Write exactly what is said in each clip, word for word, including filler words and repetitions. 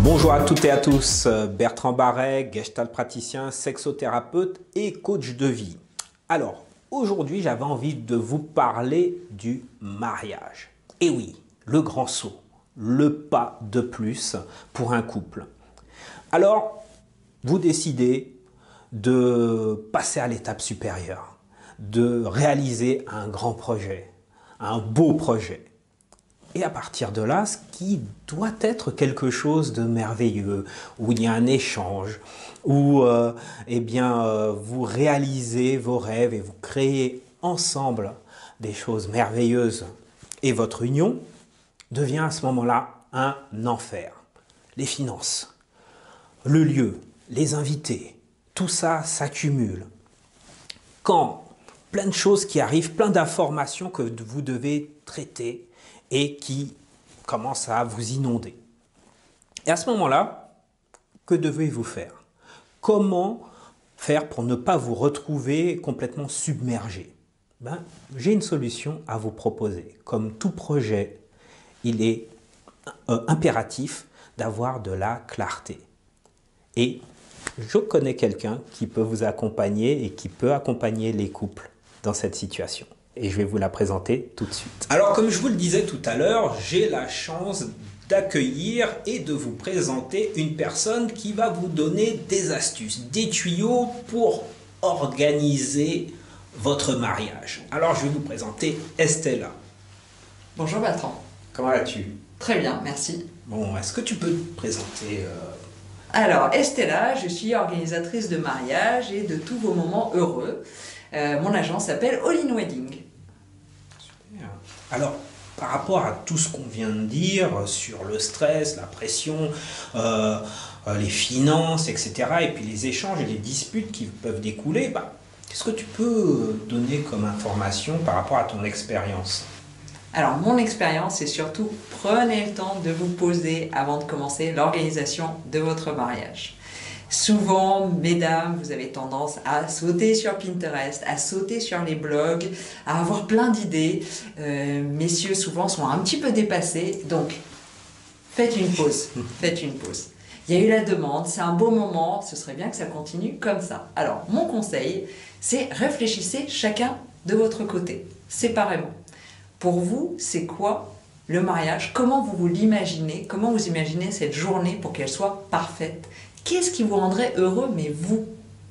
Bonjour à toutes et à tous, Bertrand Barret, gestalt praticien, sexothérapeute et coach de vie. Alors, aujourd'hui, j'avais envie de vous parler du mariage. Et oui, le grand saut, le pas de plus pour un couple. Alors, vous décidez de passer à l'étape supérieure, de réaliser un grand projet, un beau projet. Et à partir de là, ce qui doit être quelque chose de merveilleux, où il y a un échange, où euh, eh bien, euh, vous réalisez vos rêves et vous créez ensemble des choses merveilleuses. Et votre union devient à ce moment-là un enfer. Les finances, le lieu, les invités, tout ça s'accumule. Quand plein de choses qui arrivent, plein d'informations que vous devez traiter, et qui commence à vous inonder. Et à ce moment-là, que devez-vous faire? Comment faire pour ne pas vous retrouver complètement submergé? Ben, j'ai une solution à vous proposer. Comme tout projet, il est euh, impératif d'avoir de la clarté. Et je connais quelqu'un qui peut vous accompagner et qui peut accompagner les couples dans cette situation. Et je vais vous la présenter tout de suite. Alors, comme je vous le disais tout à l'heure, j'ai la chance d'accueillir et de vous présenter une personne qui va vous donner des astuces, des tuyaux pour organiser votre mariage. Alors, je vais vous présenter Estella. Bonjour Bertrand. Comment vas-tu? Très bien, merci. Bon, est-ce que tu peux te présenter euh... Alors, Estella, je suis organisatrice de mariage et de tous vos moments heureux. Euh, mon agence s'appelle All In Wedding. Super. Alors, par rapport à tout ce qu'on vient de dire sur le stress, la pression, euh, euh, les finances, et cetera, et puis les échanges et les disputes qui peuvent découler, bah, qu'est-ce que tu peux donner comme information par rapport à ton expérience? Alors, mon expérience, c'est surtout prenez le temps de vous poser avant de commencer l'organisation de votre mariage. Souvent, mesdames, vous avez tendance à sauter sur Pinterest, à sauter sur les blogs, à avoir plein d'idées. Euh, messieurs, souvent, sont un petit peu dépassés. Donc, faites une pause. Faites une pause. Il y a eu la demande, c'est un beau moment, ce serait bien que ça continue comme ça. Alors, mon conseil, c'est réfléchissez chacun de votre côté, séparément. Pour vous, c'est quoi le mariage? Comment vous vous l'imaginez? Comment vous imaginez cette journée pour qu'elle soit parfaite? Qu'est-ce qui vous rendrait heureux, mais vous?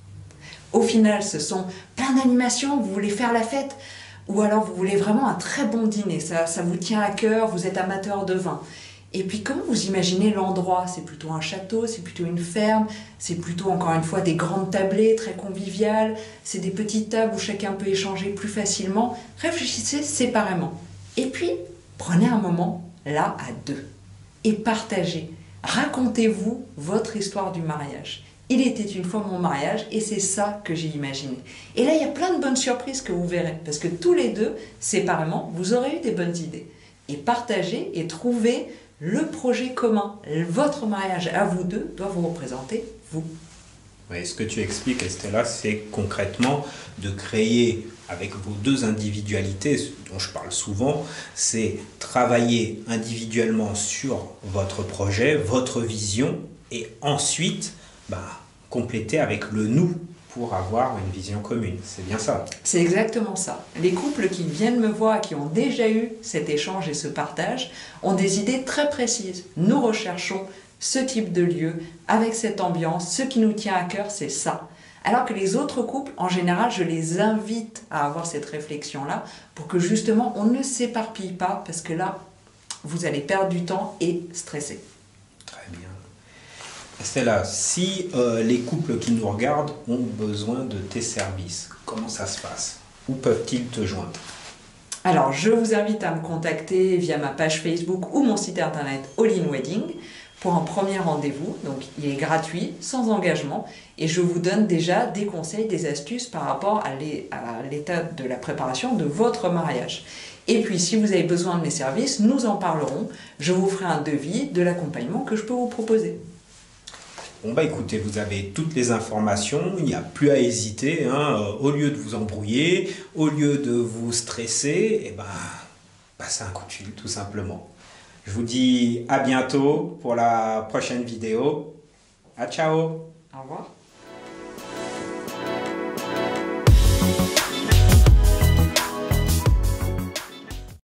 Au final, ce sont plein d'animations, vous voulez faire la fête, ou alors vous voulez vraiment un très bon dîner, ça, ça vous tient à cœur, vous êtes amateur de vin. Et puis comment vous imaginez l'endroit? C'est plutôt un château, c'est plutôt une ferme, c'est plutôt encore une fois des grandes tablées très conviviales, c'est des petites tables où chacun peut échanger plus facilement. Réfléchissez séparément. Et puis, prenez un moment, là, à deux, et partagez. Racontez-vous votre histoire du mariage. Il était une fois mon mariage et c'est ça que j'ai imaginé. Et là, il y a plein de bonnes surprises que vous verrez parce que tous les deux, séparément, vous aurez eu des bonnes idées. Et partagez et trouvez le projet commun. Votre mariage à vous deux doit vous représenter vous. Oui, ce que tu expliques, Estella, c'est concrètement de créer avec vos deux individualités, dont je parle souvent, c'est travailler individuellement sur votre projet, votre vision, et ensuite bah, compléter avec le nous pour avoir une vision commune. C'est bien ça? C'est exactement ça. Les couples qui viennent me voir, qui ont déjà eu cet échange et ce partage, ont des idées très précises. Nous recherchons ce type de lieu, avec cette ambiance, ce qui nous tient à cœur, c'est ça. Alors que les autres couples, en général, je les invite à avoir cette réflexion-là pour que justement on ne s'éparpille pas parce que là, vous allez perdre du temps et stresser. Très bien. Estella, si euh, les couples qui nous regardent ont besoin de tes services, comment ça se passe? Où peuvent-ils te joindre? Alors, je vous invite à me contacter via ma page Facebook ou mon site internet All In Wedding pour un premier rendez-vous. Donc, il est gratuit, sans engagement, et je vous donne déjà des conseils, des astuces par rapport à l'état de la préparation de votre mariage. Et puis, si vous avez besoin de mes services, nous en parlerons. Je vous ferai un devis de l'accompagnement que je peux vous proposer. Bon bah écoutez, vous avez toutes les informations, il n'y a plus à hésiter, hein. Au lieu de vous embrouiller, au lieu de vous stresser, et ben, passez un coup de fil tout simplement. Je vous dis à bientôt pour la prochaine vidéo. À ciao! Au revoir.